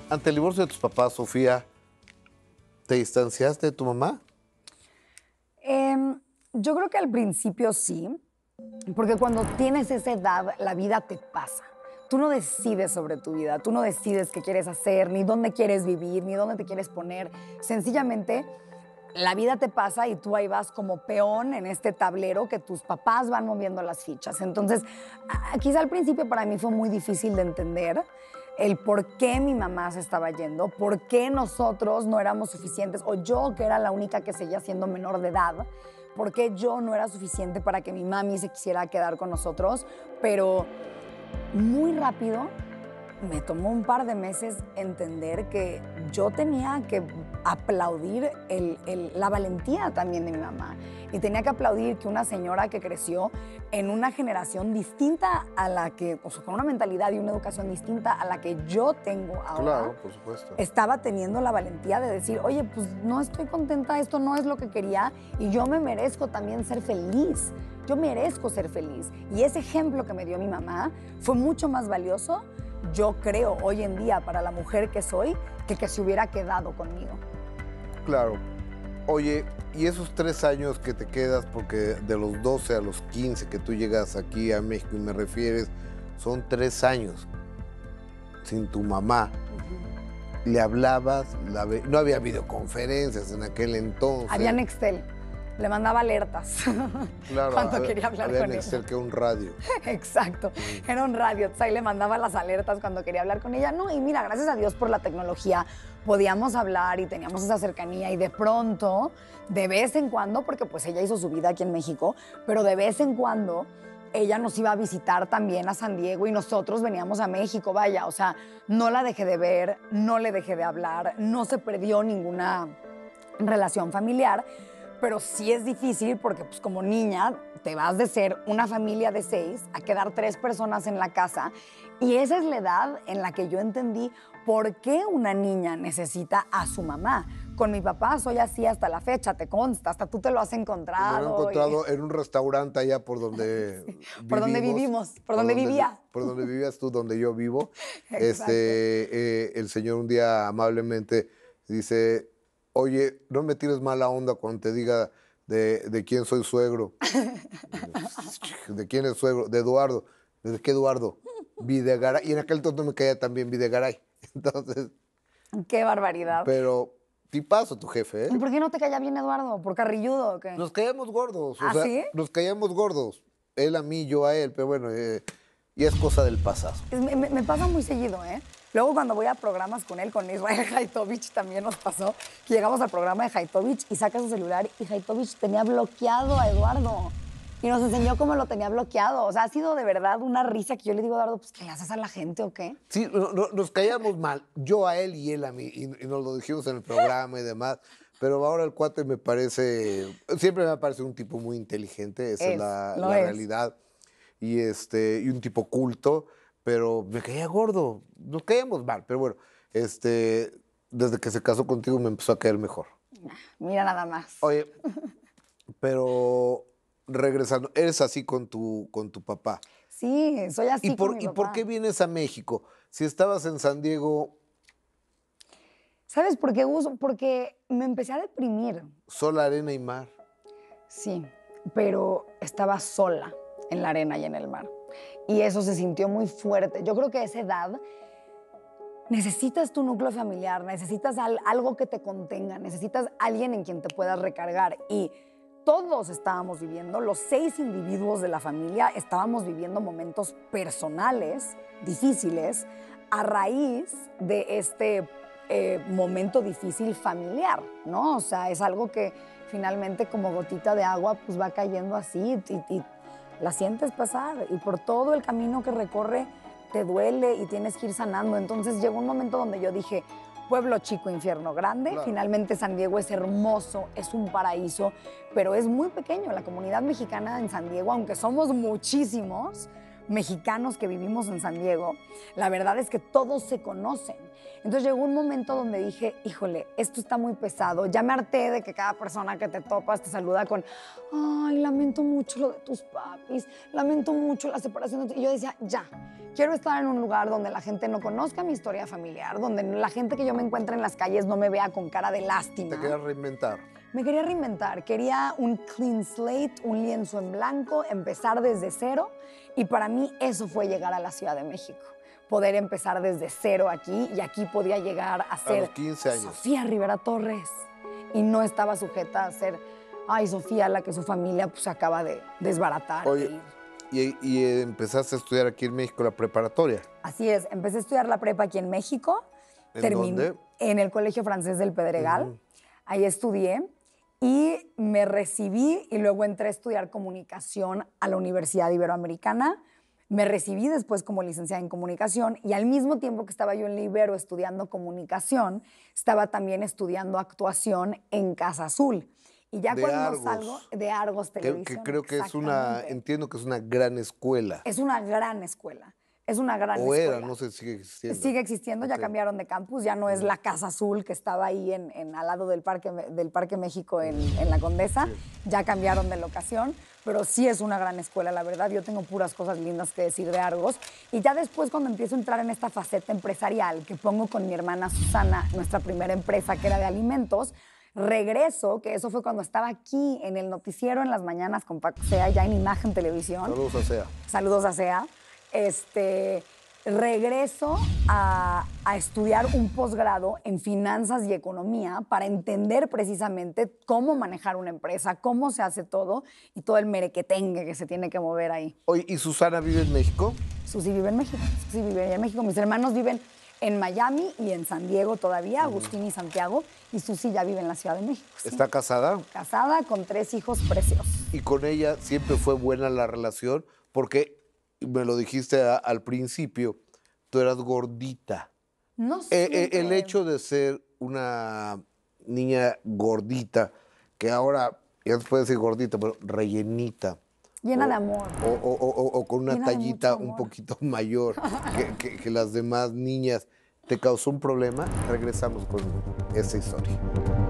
Ante el divorcio de tus papás, Sofía, ¿te distanciaste de tu mamá? Yo creo que al principio sí, porque cuando tienes esa edad, la vida te pasa. Tú no decides sobre tu vida, tú no decides qué quieres hacer, ni dónde quieres vivir, ni dónde te quieres poner. Sencillamente, la vida te pasa y tú ahí vas como peón en este tablero que tus papás van moviendo las fichas. Entonces, quizá al principio para mí fue muy difícil de entender el por qué mi mamá se estaba yendo, por qué nosotros no éramos suficientes, o yo, que era la única que seguía siendo menor de edad, por qué yo no era suficiente para que mi mami se quisiera quedar con nosotros, pero muy rápido me tomó un par de meses entender que yo tenía que aplaudir la valentía también de mi mamá. Y tenía que aplaudir que una señora que creció en una generación distinta a la que, o sea, con una mentalidad y una educación distinta a la que yo tengo ahora. Claro, por supuesto. Estaba teniendo la valentía de decir, oye, pues no estoy contenta, esto no es lo que quería y yo me merezco también ser feliz. Yo merezco ser feliz. Y ese ejemplo que me dio mi mamá fue mucho más valioso, yo creo, hoy en día, para la mujer que soy, que se hubiera quedado conmigo. Claro. Oye, y esos 3 años que te quedas, porque de los 12 a los 15 que tú llegas aquí a México y me refieres, son 3 años sin tu mamá. ¿Le hablabas? No había videoconferencias en aquel entonces. Había Nextel. Le mandaba alertas Claro, cuando quería hablar con Nextel, ella. que un radio. Exacto, era un radio, entonces ahí le mandaba las alertas cuando quería hablar con ella. No, y mira, gracias a Dios por la tecnología podíamos hablar y teníamos esa cercanía y de pronto, de vez en cuando, porque pues ella hizo su vida aquí en México, pero de vez en cuando ella nos iba a visitar también a San Diego y nosotros veníamos a México, vaya, o sea, no la dejé de ver, no le dejé de hablar, no se perdió ninguna relación familiar. Pero sí es difícil porque pues como niña te vas de ser una familia de 6 a quedar 3 personas en la casa y esa es la edad en la que yo entendí por qué una niña necesita a su mamá. Con mi papá soy así hasta la fecha, te consta, hasta tú te lo has encontrado. Me lo he encontrado en un restaurante allá por donde por donde vivimos, por donde vivía. Por donde vivías tú, donde yo vivo. Exacto. El señor un día amablemente dice, oye, no me tires mala onda cuando te diga de quién soy suegro. ¿De quién es suegro? De Eduardo. ¿De qué Eduardo? Videgaray. Y en aquel entonces me caía también Videgaray. Entonces... Qué barbaridad. Pero tipazo tu jefe, ¿eh? ¿Y por qué no te caía bien Eduardo? ¿Por carrilludo o qué? Nos caíamos gordos. ¿Ah, o sea, sí? Nos caíamos gordos. Él a mí, yo a él. Pero bueno, y es cosa del pasado. Me pasa muy seguido, ¿eh? Luego cuando voy a programas con él, con Israel Haitovich también nos pasó, que llegamos al programa de Haitovich y saca su celular y Haitovich tenía bloqueado a Eduardo. Y nos enseñó cómo lo tenía bloqueado. O sea, ha sido de verdad una risa que yo le digo a Eduardo, pues, ¿qué le haces a la gente o qué? Sí, nos caíamos mal. Yo a él y él a mí. Y nos lo dijimos en el programa y demás. Pero ahora el cuate me parece... Siempre me ha parecido un tipo muy inteligente. Esa es la realidad. Y un tipo culto. Pero me caía gordo. Nos caíamos mal. Pero bueno, desde que se casó contigo me empezó a caer mejor. Mira nada más. Oye, pero... regresando, eres así con tu papá. Sí, soy así con mi papá. ¿Y por qué vienes a México? Si estabas en San Diego... ¿Sabes por qué, Gus? Porque me empecé a deprimir. Sol, arena y mar. Sí, pero estaba sola en la arena y en el mar. Y eso se sintió muy fuerte. Yo creo que a esa edad necesitas tu núcleo familiar, necesitas algo que te contenga, necesitas alguien en quien te puedas recargar. Y todos estábamos viviendo, los 6 individuos de la familia estábamos viviendo momentos personales difíciles a raíz de este momento difícil familiar, ¿no? O sea, es algo que finalmente como gotita de agua pues va cayendo así y la sientes pasar y por todo el camino que recorre te duele y tienes que ir sanando. Entonces llegó un momento donde yo dije, pueblo chico, infierno grande. Claro. Finalmente San Diego es hermoso, es un paraíso, pero es muy pequeño. La comunidad mexicana en San Diego, aunque somos muchísimos mexicanos que vivimos en San Diego, la verdad es que todos se conocen. Entonces llegó un momento donde dije, híjole, esto está muy pesado. Ya me harté de que cada persona que te topas te saluda con, ay, lamento mucho lo de tus papis, lamento mucho la separación. Y yo decía, ya, quiero estar en un lugar donde la gente no conozca mi historia familiar, donde la gente que yo me encuentre en las calles no me vea con cara de lástima. ¿Te querías reinventar? Me quería reinventar, quería un clean slate, un lienzo en blanco, empezar desde cero, y para mí eso fue llegar a la Ciudad de México. Poder empezar desde cero aquí, y aquí podía llegar a ser los 15 años. Sofía Rivera Torres, y no estaba sujeta a ser, ay, Sofía, la que su familia pues acaba de desbaratar. Oye, y empezaste a estudiar aquí en México la preparatoria. Así es, empecé a estudiar la prepa aquí en México. ¿En dónde? En el Colegio Francés del Pedregal. Ahí estudié y me recibí y luego entré a estudiar comunicación a la Universidad Iberoamericana. Me recibí después como licenciada en comunicación y al mismo tiempo que estaba yo en la Ibero estudiando comunicación, estaba también estudiando actuación en Casa Azul. Y ya cuando salgo de Argos Televisión. Que creo que es entiendo que es una gran escuela. Es una gran escuela. Es una gran escuela. O era, no sé si sigue existiendo. Sigue existiendo, ya cambiaron de campus, ya no es la Casa Azul que estaba ahí al lado del Parque México en La Condesa, ya cambiaron de locación, pero sí es una gran escuela, la verdad. Yo tengo puras cosas lindas que decir de Argos. Y ya después, cuando empiezo a entrar en esta faceta empresarial, que pongo con mi hermana Susana, nuestra primera empresa, que era de alimentos, regreso, que eso fue cuando estaba aquí en el noticiero en las mañanas con Paco Sea, ya en Imagen Televisión. Saludos a Sea. Saludos a Sea. Regreso a estudiar un posgrado en finanzas y economía para entender precisamente cómo manejar una empresa, cómo se hace todo y todo el merequetengue que se tiene que mover ahí. Oye, ¿y Susana vive en México? Susi vive en México. Susi vive en México. Mis hermanos viven en Miami y en San Diego todavía, Agustín y Santiago, y Susi ya vive en la Ciudad de México. ¿Sí? ¿Está casada? Casada con 3 hijos preciosos. ¿Y con ella siempre fue buena la relación? Porque me lo dijiste al principio, tú eras gordita. No sé. El hecho de ser una niña gordita, que ahora, ya se puede decir gordita, pero rellenita. Llena de amor. O con una tallita un poquito mayor que las demás niñas, ¿te causó un problema? Regresamos con esta historia.